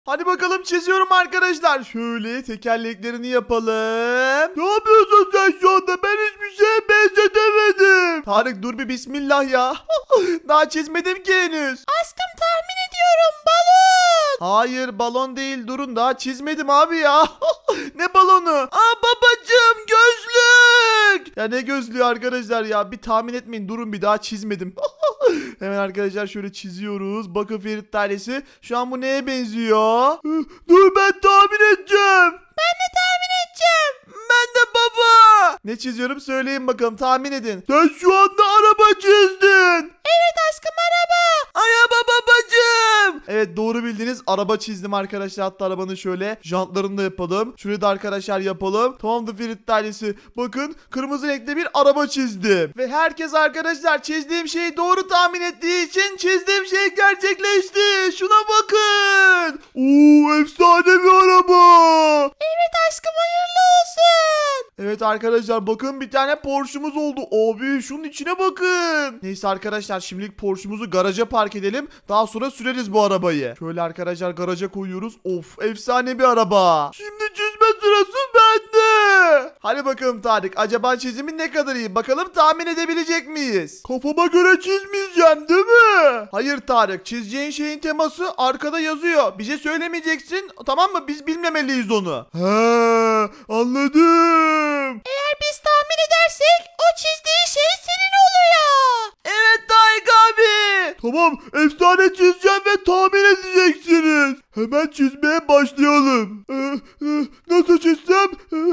Hadi bakalım çiziyorum arkadaşlar. Şöyle tekerleklerini yapalım. Ne yapıyorsun sen şu anda? Ben hiçbir şeye benzetemedim. Tarık dur bir bismillah ya. Daha çizmedim ki henüz. Aşkım tahmin ediyorum, balon. Hayır balon değil, durun daha çizmedim abi ya. Ne balonu? Aa babacığım, gözlük. Ya ne gözlüğü arkadaşlar ya, bir tahmin etmeyin, durun bir daha çizmedim. Hemen arkadaşlar şöyle çiziyoruz. Bakın Ferit ailesi, şu an bu neye benziyor? Dur ben tahmin edeceğim. Ben de tahmin edeceğim. Ben de baba. Ne çiziyorum söyleyin bakalım, tahmin edin. Sen şu anda araba çizdin. Evet aşkım, araba. Araba babacığım. Evet doğru bildiniz, araba çizdim arkadaşlar. Hatta arabanın şöyle jantlarını da yapalım. Şurayı da arkadaşlar yapalım. Tamamdır Ferit ailesi. Bakın kırmızı renkli bir araba çizdim. Ve herkes arkadaşlar çizdiğim şeyi doğru tahmin ettiği için çizdiğim şey gerçekleşti. Şuna bakın. Oo efsane bir araba. Evet aşkım, hayırlı olsun. Evet arkadaşlar bakın bir tane Porsche'umuz oldu. Abi şunun içine bakın. Neyse arkadaşlar şimdilik Porsche'umuzu garaja park edelim. Daha sonra süreriz bu arabayı. Şöyle arkadaşlar garaja koyuyoruz. Of efsane bir araba. Şimdi çizme sırası bende. Hadi bakalım Tarık, acaba çizimin ne kadar iyi? Bakalım tahmin edebilecek miyiz? Kafama göre çizmeyeceğim değil mi? Hayır Tarık, çizeceğin şeyin teması arkada yazıyor. Bize söylemeyeceksin, tamam mı? Biz bilmemeliyiz onu. He anladım. Eğer biz tahmin edersek o çizdiği şey senin oluyor. Evet Tarık abi. Tamam efsane çizeceğim ve tahmin edeceksiniz. Hemen çizmeye başlayalım. Nasıl çizsem?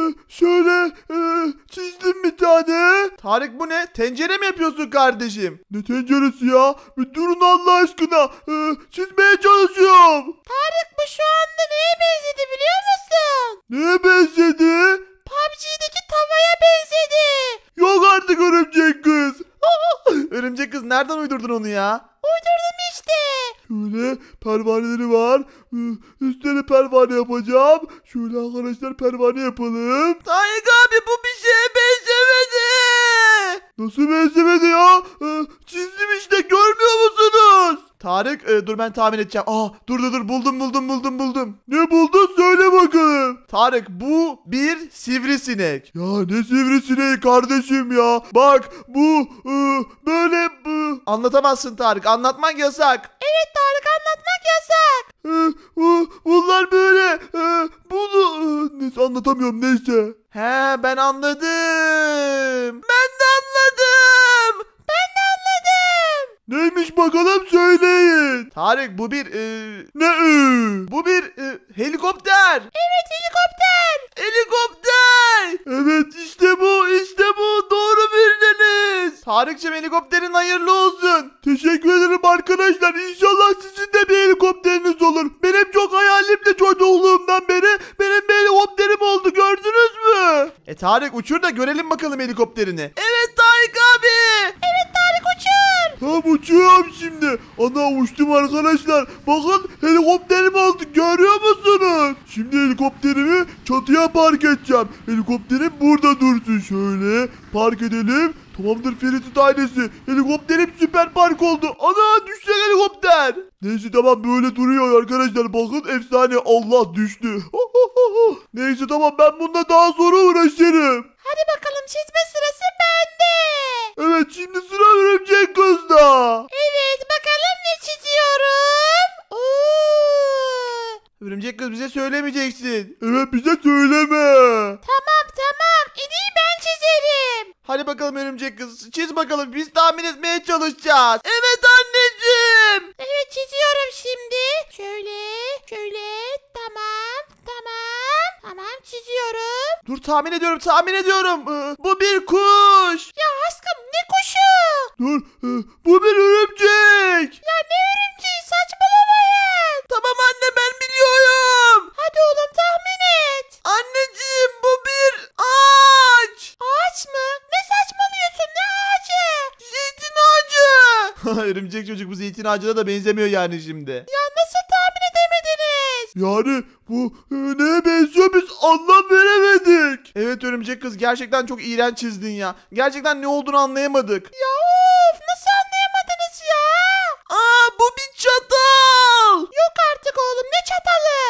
Şöyle çizdim bir tane. Tarık bu ne? Tencere mi yapıyorsun kardeşim? Ne tenceresi ya? Bir durun Allah aşkına. Çizmeye çalışıyorum. Tarık, bu şu anda neye benzedi biliyor musun? Neye benzedi? PUBG'deki tavaya benzedi. Yok artık örümcek kız. Örümcek kız nereden uydurdun onu ya? Uydurdum işte. Şöyle pervaneleri var. Üstlerine pervane yapacağım. Şöyle arkadaşlar pervane yapalım. Tarık abi bu bir şeye benzemedi. Nasıl benzemedi ya? Çizdim işte, görmüyor musunuz? Tarık dur ben tahmin edeceğim. Dur buldum. Ne buldun söyle bakalım. Tarık bu bir sivrisinek. Ya ne sivrisineği kardeşim ya. Bak bu böyle anlatamazsın Tarık, anlatmak yasak. Evet Tarık, anlatmak yasak. Bunlar böyle neyse anlatamıyorum neyse. He ben anladım. Ben de anladım. Neymiş bakalım söyleyin. Tarık bu bir ne? Bu bir helikopter. Evet, helikopter. Evet işte bu doğru bildiniz. Tarık'cığım helikopterin hayırlı olsun. Teşekkür ederim arkadaşlar. İnşallah sizin de bir helikopteriniz olur. Benim çok hayalimdi çocukluğumdan beri. Benim bir helikopterim oldu, gördünüz mü? Tarık uçur da görelim bakalım helikopterini. Evet Tarık abi. Evet Tarık, uçur. Tamam uçuyorum şimdi. Ana uçtum arkadaşlar. Bakın helikopterim oldu, görüyor musunuz? Şimdi helikopterimi çatıya park edeceğim. Helikopterim burada dursun. Şöyle park edelim. Tamamdır Ferit ailesi. Helikopterim süper park oldu. Ana düşecek helikopter. Neyse tamam böyle duruyor arkadaşlar. Bakın efsane, Allah düştü. Neyse tamam ben bununla daha sonra uğraşırım. Hadi bakalım, çizme sırası bende. Evet şimdi sıra örümcek kızda. Evet, bakalım ne çiziyorum. Örümcek kız bize söylemeyeceksin. Evet bize söyleme. Tamam. En iyi ben çizerim. Hadi bakalım örümcek kız, çiz bakalım, biz tahmin etmeye çalışacağız. Evet anneciğim. Evet, çiziyorum şimdi. Şöyle. Tamam, çiziyorum. Dur tahmin ediyorum. Bu bir kuş. Ya aşkım, ne kuşu? Dur bu bir örümcek. Ya ne örümceği, saçmalamayın. Tamam anne ben biliyorum. Hadi oğlum, tahmin et. Anneciğim bu bir ağaç. Ağaç mı? Ne saçmalıyorsun, ne ağacı? Zeytin ağacı. Örümcek çocuk bu zeytin ağacına da benzemiyor yani şimdi. Ya nasıl tahmin edemediniz? Yani bu neye benziyor biz anlam veremedik. Evet örümcek kız gerçekten çok iğrenç çizdin ya. Gerçekten ne olduğunu anlayamadık. Ya of, nasıl anlayamadınız ya? Bu bir çatal. Yok artık oğlum, ne çatalı?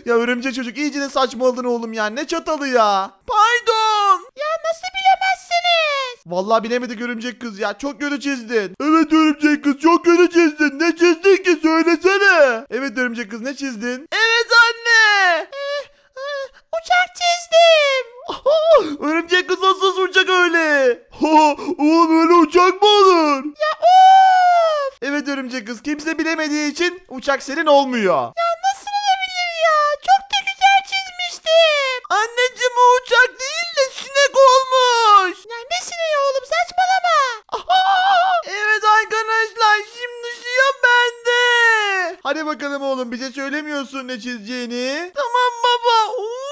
Ya örümcek çocuk iyice de saçmaladın oğlum ya. Ne çatalı ya. Pardon. Ya nasıl bilemezsiniz? Vallahi bilemedik örümcek kız ya. Çok kötü çizdin. Evet örümcek kız çok kötü çizdin. Ne çizdin ki söylesene. Evet örümcek kız ne çizdin? Evet anne. Uçak çizdim. Örümcek kız nasıl uçacak öyle? Oğlum öyle uçak mı olur? Ya of. Evet örümcek kız kimse bilemediği için uçak senin olmuyor. Ya nasıl olabilir ya? Çok da güzel çizmiştim. Anneciğim o uçak değil de sinek olmuş. Ya ne sineği oğlum saçmalama. Evet arkadaşlar şimdi sıra bende. Hadi bakalım oğlum bize söylemiyorsun ne çizeceğini. Tamam baba.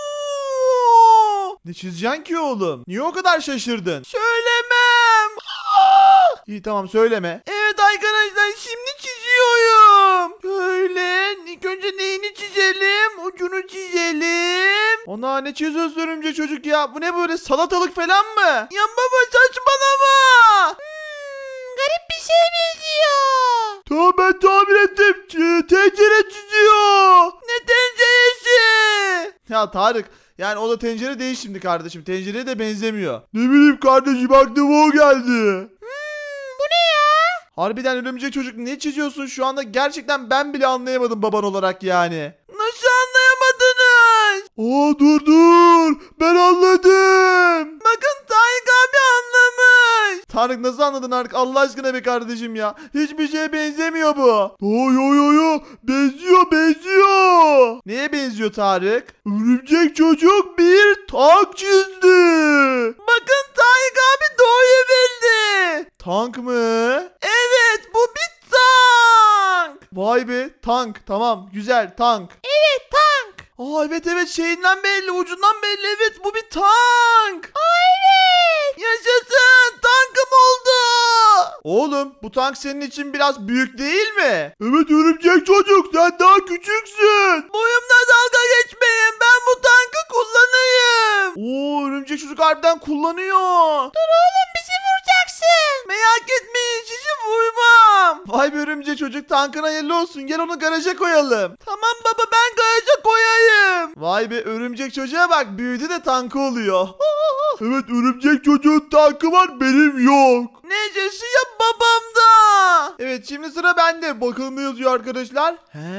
Ne çizeceksin ki oğlum? Niye o kadar şaşırdın? Söylemem. İyi tamam söyleme. Evet arkadaşlar şimdi çiziyorum. Şöyle ilk önce neyini çizelim? Ucunu çizelim. Ana ne çiziyorsun örümcek çocuk ya? Bu ne böyle salatalık falan mı? Ya baba saçmalama. Garip bir şey benziyor. Tamam ben tahmin ettim. Tencere çiziyor. Ne tenceresi? Ya Tarık yani o da tencere değil şimdi kardeşim. Tencereye de benzemiyor. Ne bileyim kardeşim aklıma o geldi. Bu ne ya? Harbiden örümcek çocuk ne çiziyorsun şu anda? Gerçekten ben bile anlayamadım baban olarak yani. Nasıl anlayamadınız? Dur. Ben anladım. Bakın Tarık abi anlamış. Tarık nasıl anladın artık Allah aşkına be kardeşim ya. Hiçbir şeye benzemiyor bu. Yo. Benziyor. Neye benziyor Tarık? Örümcek çocuk bir tank çizdi. Bakın Tarık abi doğru bildi. Tank mı? Evet bu bir tank. Vay be tank tamam güzel tank. Evet tank. Evet şeyinden belli ucundan belli evet bu bir tank. Evet. Yaşasın tankım oldu. Oğlum bu tank senin için biraz büyük değil mi? Evet örümcek çocuk sen daha küçüksün. Boyumda dalga geçmeyin ben bu tankı kullanayım. Örümcek çocuk harbiden kullanıyor. Dur oğlum bizi vuracaksın. Merak etmeyin sizi vurmam. Vay be örümcek çocuk tankın hayırlı olsun gel onu garaja koyalım. Tamam baba ben garaja koyayım. Vay be örümcek çocuğa bak büyüdü de tankı oluyor. Evet örümcek çocuğun tankı var benim yok. Necesi ya babamda. Evet şimdi sıra bende. Bakalım ne yazıyor arkadaşlar.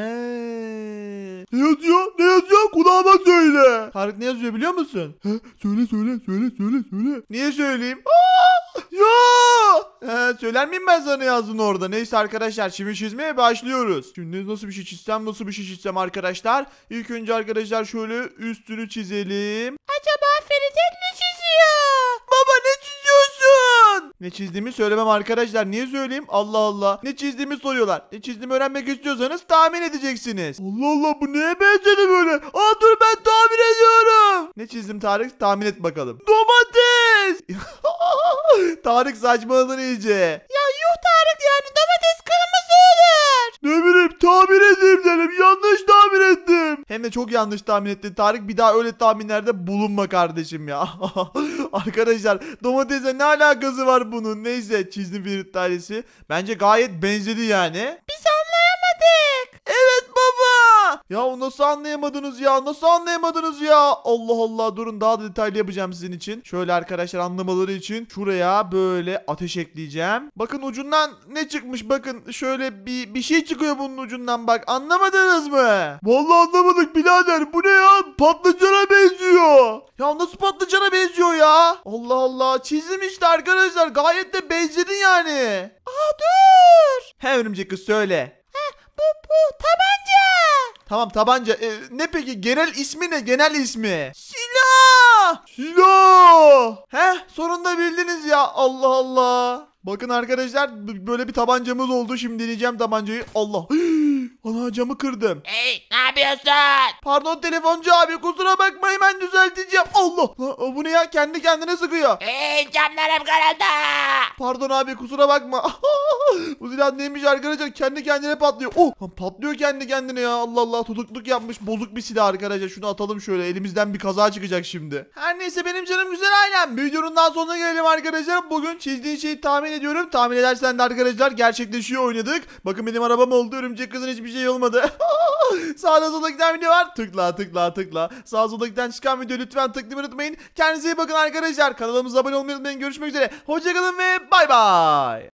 Ne yazıyor? Kulağıma söyle. Tarık ne yazıyor biliyor musun? Söyle. Niye söyleyeyim? Söyler miyim ben sana yazdığını orada? Neyse arkadaşlar şimdi çizmeye başlıyoruz. Şimdi nasıl bir şey çizsem arkadaşlar. İlk önce arkadaşlar şöyle üstünü çizelim. Acaba Ferit ne çiziyor? Baba ne çiziyorsun? Ne çizdiğimi söylemem arkadaşlar. Niye söyleyeyim? Allah Allah. Ne çizdiğimi soruyorlar. Ne çizdiğimi öğrenmek istiyorsanız tahmin edeceksiniz. Allah Allah bu neye benzedi böyle? Dur ben tahmin ediyorum. Ne çizdim Tarık? Tahmin et bakalım. Domates. Tarık saçmaladın iyice. Ya yuh Tarık yani domates kırmızı olur. Ne bileyim tahmin edeyim dedim. Yanlış tahmin ettim. Hem de çok yanlış tahmin ettin Tarık. Bir daha öyle tahminlerde bulunma kardeşim ya. Arkadaşlar domatesle ne alakası var bunun? Neyse çizdim bir tanesi. Bence gayet benzedi yani. Biz anlayamadık. Evet baba. Ya nasıl anlayamadınız ya? Allah Allah durun daha da detaylı yapacağım sizin için. Şöyle arkadaşlar anlamaları için şuraya böyle ateş ekleyeceğim. Bakın ucundan ne çıkmış bakın şöyle bir şey çıkıyor bunun ucundan bak anlamadınız mı? Vallahi anlamadık birader bu ne ya? Patlıcana benziyor. Ya nasıl patlıcana benziyor ya? Allah Allah çizdim işte arkadaşlar gayet de benzedi yani. Dur. Örümcek kız söyle. Bu tabanca. Tamam tabanca. Ne peki genel ismi ne? Genel ismi. Silah. Sonunda bildiniz ya. Allah Allah. Bakın arkadaşlar böyle bir tabancamız oldu. Şimdi deneyeceğim tabancayı. Allah. Ana camı kırdım. Hey ne yapıyorsun? Pardon telefoncu abi kusura bakma hemen düzelteceğim. Allah. Bu ne ya kendi kendine sıkıyor. Hey camlarım kırıldı. Pardon abi kusura bakma. Bu silah neymiş arkadaşlar kendi kendine patlıyor. Patlıyor kendi kendine ya. Allah Allah tutukluk yapmış bozuk bir silah arkadaşlar. Şunu atalım şöyle elimizden bir kaza çıkacak şimdi. Her neyse benim canım güzel ailem. Videonun daha sonuna gelelim arkadaşlar. Bugün çizdiğin şeyi tahmin ediyorum. Tahmin edersen de arkadaşlar gerçekleşiyor oynadık. Bakın benim arabam oldu. Örümcek kızın hiçbir hiçbir şey olmadı. Sağda solda giden video var. Tıkla tıkla tıkla. Sağ solda giden çıkan video lütfen tıklamayı unutmayın. Kendinize iyi bakın arkadaşlar. Kanalımıza abone olmayı unutmayın. Görüşmek üzere. Hoşçakalın ve bay bay.